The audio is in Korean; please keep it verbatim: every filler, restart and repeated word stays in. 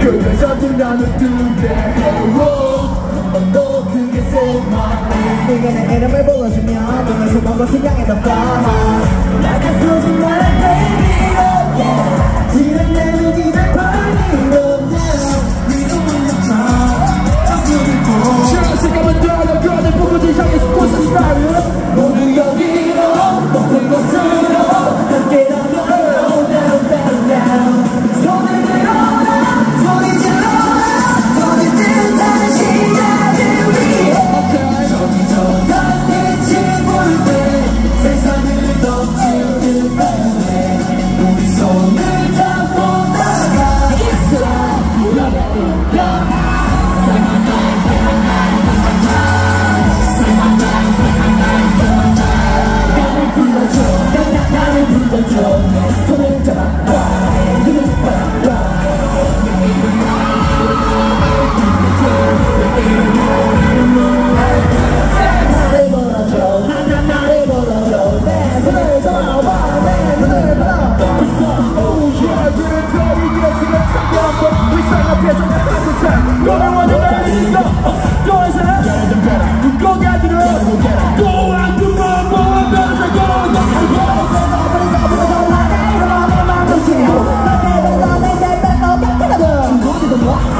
그래서도 나는 뜨게 또 그게 세마 네가 내 이름을 불러주면 눈에서 먼것을 향해 더 fly Like a frozen night baby oh yeah 지난 내 눈이 날 burning up now We don't want the time Just beautiful 시간만 달려 그대 보고들 향해 스포츠 스타일 모두 여기로 모든 곳으로 함께라면 Oh down down down 손을 들어라 소리 질러라 너의 뜻하는 시간을 위해 저기 저 달빛이 볼 때 세상을 더 지우듯하네 우리 손을 잡고 나가 있어 Love it, love it Say my name, say my name, say my name Say my name, say my name, say my name 나를 불러줘, 나, 나, 나를 불러줘 내 손을 잡아봐 눈을 봐봐 나를 불러줘, 나, 나, 나를 불러줘 내 손을 잡아봐 내 눈을 봐봐 Oh yeah, 그래 저리게 지금 참여하고 불쌍 앞에서 내 따뜻한 너를 원해 날 있어 또 이상 두고 가지를 또 안 두고 뭐 변해서 고